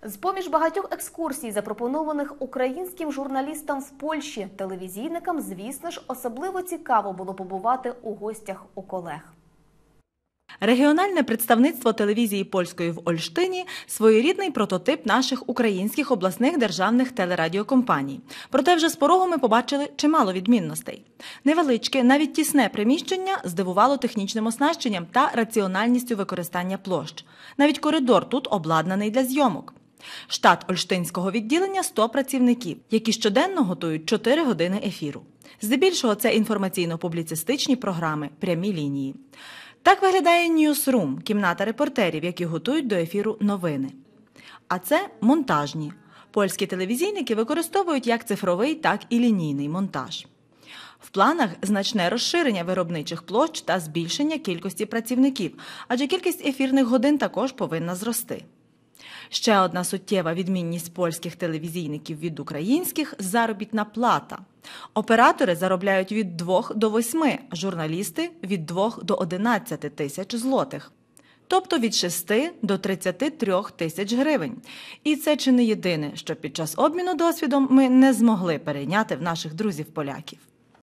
З-поміж багатьох екскурсій, запропонованих українським журналістам в Польщі, телевізійникам, звісно ж, особливо цікаво було побувати у гостях у колег. Регіональне представництво телевізії польської в Ольштині – своєрідний прототип наших українських обласних державних телерадіокомпаній. Проте вже з порогу ми побачили чимало відмінностей. Невеличке, навіть тісне приміщення здивувало технічним оснащенням та раціональністю використання площ. Навіть коридор тут обладнаний для зйомок. Штат Ольштинського відділення – 100 працівників, які щоденно готують 4 години ефіру. Здебільшого це інформаційно-публіцистичні програми, прямі лінії. Так виглядає «Ньюсрум» – кімната репортерів, які готують до ефіру новини. А це монтажні. Польські телевізійники використовують як цифровий, так і лінійний монтаж. В планах значне розширення виробничих площ та збільшення кількості працівників, адже кількість ефірних годин також повинна зрости. Ще одна суттєва відмінність польських телевізійників від українських – заробітна плата. Оператори заробляють від 2 до 8, журналісти – від 2 до 11 тисяч злотих. Тобто від 6 до 33 тисяч гривень. І це чи не єдине, що під час обміну досвідом ми не змогли перейняти в наших друзів-поляків.